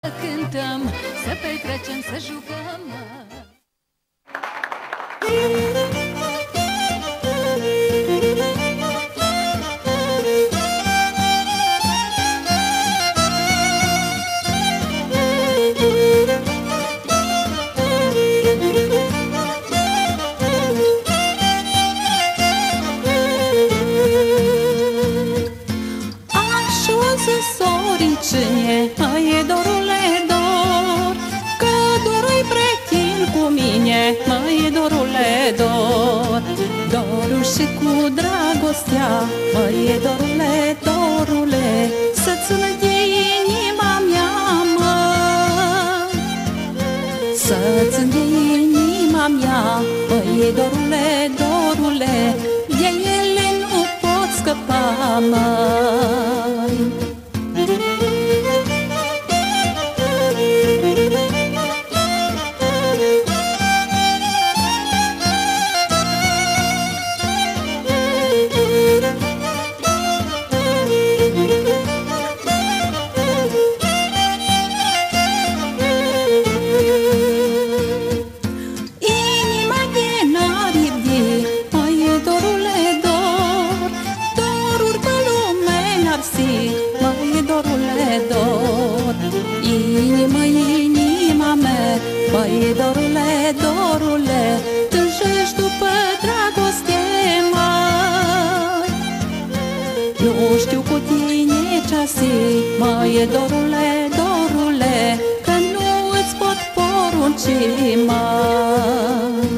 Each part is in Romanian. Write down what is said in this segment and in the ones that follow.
cântăm, să petrecem, să jucăm. Soricine, măi dorule dor, că dorul-i pretin cu mine, măi dorule dor. Dorul și cu dragostea, măi dorule, dorule, să țină de inima mea, măi. Să țin de inima mea, măi dorule, dorule, de ele nu pot scăpa, măi. Măi dorule, dorule, tânjești după dragoste, măi. Nu știu cu tine ce-asi, măi dorule, dorule, că nu îți pot porunci, măi.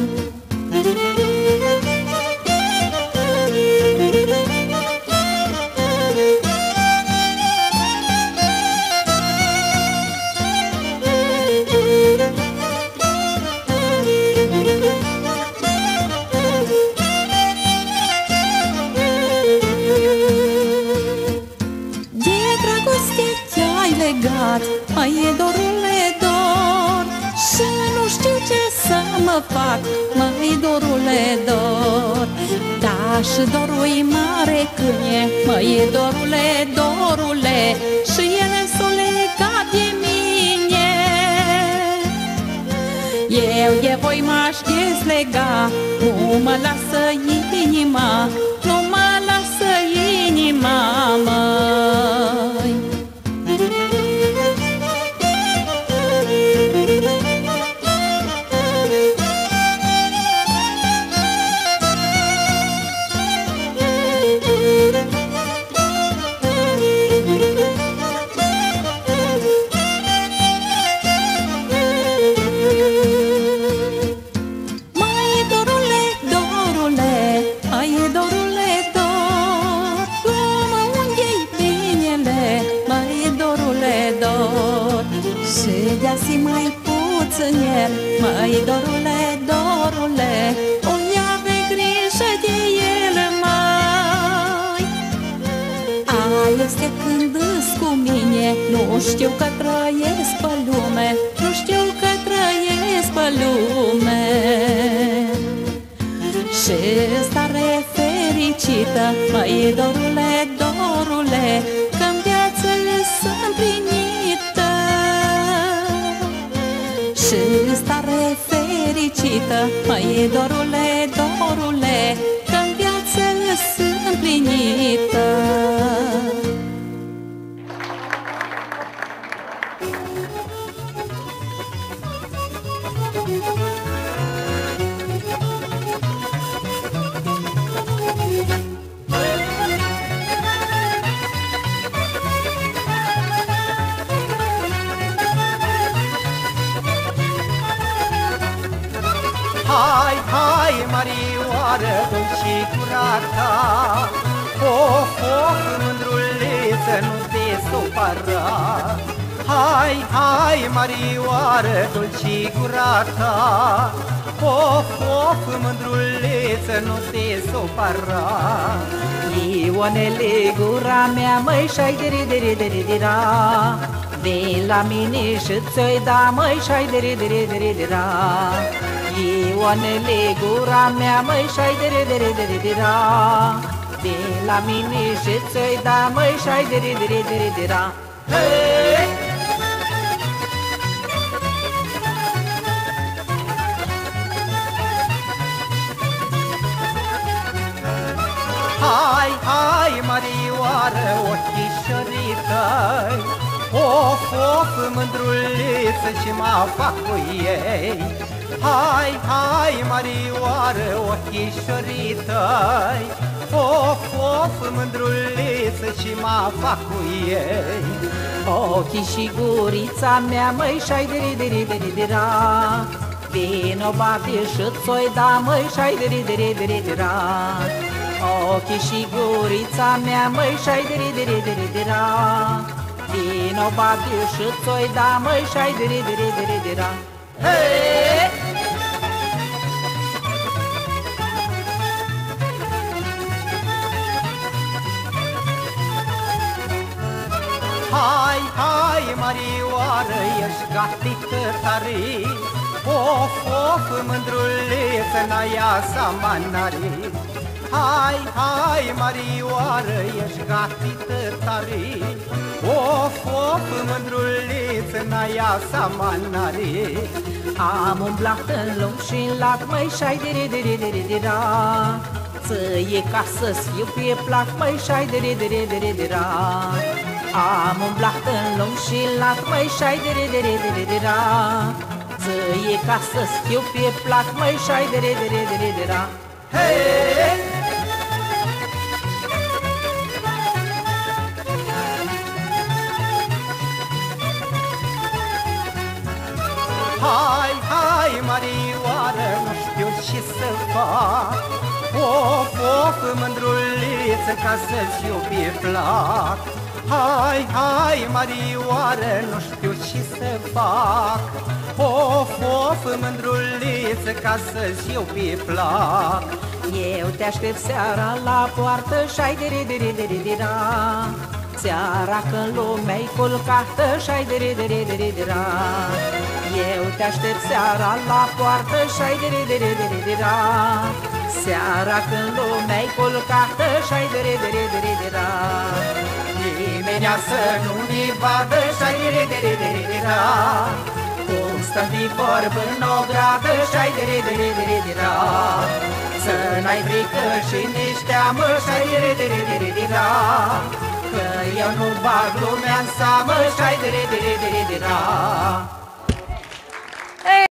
Măi dorule, dor, și nu știu ce să mă fac, măi dorule, dor. Da, și dorul-i mare câine, măi dorule, dorule, și ele s-o legat de mine. Eu de voi m-aș dezlega, nu mă lasă inima, nu mă lasă inima, măi. Și mai puțin el, măi dorule, dorule, o ia-ve grijă de el, măi. Ai este când îs cu mine, nu știu că trăiesc pe lume, nu știu că trăiesc pe lume. Și stare fericită, măi dorule, dorule, că-n viață sunt împlinită. Și stare fericită, măi dorule, dorule, că-n viață sunt împlinită. Hai, hai, Marioară, dulci curata, of, of, mândruliță, nu te supăra. Hai, hai, Marioară, dulci curata, of, of, mândruliță, nu te supăra. Ionele, gura mea, măi, și-ai diri-diri-diri-dira, vin la mine și ți-o-i da, măi, și-ai diri-diri-diri-dira. Ionele, gura mea, măi, și-ai diri-diri-diri-dira, vin la mine și ți-o-i da, măi, și-ai diri-diri-diri-dira. Hei! Marioară, ochișorii tăi, of, of, mândruliță și mă fac cu ei. Hai, hai, Marioară, ochișorii tăi, of, of, mândruliță și mă fac cu ei. Ochii și gurița mea, măi, și-ai diri-diri-diri-dira, vino bate și-ți-o-i da, măi, și-ai diri-diri-diri-dira. Ochii și gurița mea, măi, și-ai diri-diri-diri-dira, vino bate și-ți-o-i da, măi, și-ai diri-diri-diri-dira. Hei! Hai, hai, Marioară, ești gatită tare, of, of, mândruliță, n-aia samanare. Hai, hai, Marioară, ești gatită tare, of, of, mândruliță, n-aia samanare. Am umblat în lung și în lat, măi, și-ai diri-diri-diri-dira, ție ca să-ți fiu pe plac, măi, și-ai diri-diri-diri-dira. Am umblat în lung și în lat, măi, și-ai diri-diri-diri-dira, ție ca să-ți fiu pe plac, măi, și-ai diri-diri-diri-dira. Hei! Hai, hai, Marioară, nu știu ce să fac, of, of, mândruliță, ca să-ți fiu pe plac. Hai, hai, Marioară, nu știu ce să fac, of, of, mândruliță, ca să-ți fiu pe plac. Eu te aștept seara la poartă și-ai diri-diri-diri-dira, seara când lumea-i culcată și-ai diri-diri-diri-dira. Eu te aștept seara la poartă și-ai diri-diri-diri-dira, seara când lumea-i culcată și-ai diri-diri-diri-dira. Nimenea să nu ne vadă și-ai diri-diri-diri-dira, cum stăm de vorbă în o gradă și-ai diri-diri-diri-dira. Să n-ai frică și nici teamă și-ai diri-diri-diri-dira, că eu nu bag lumea în seamă și-ai diri-diri-diri-dira.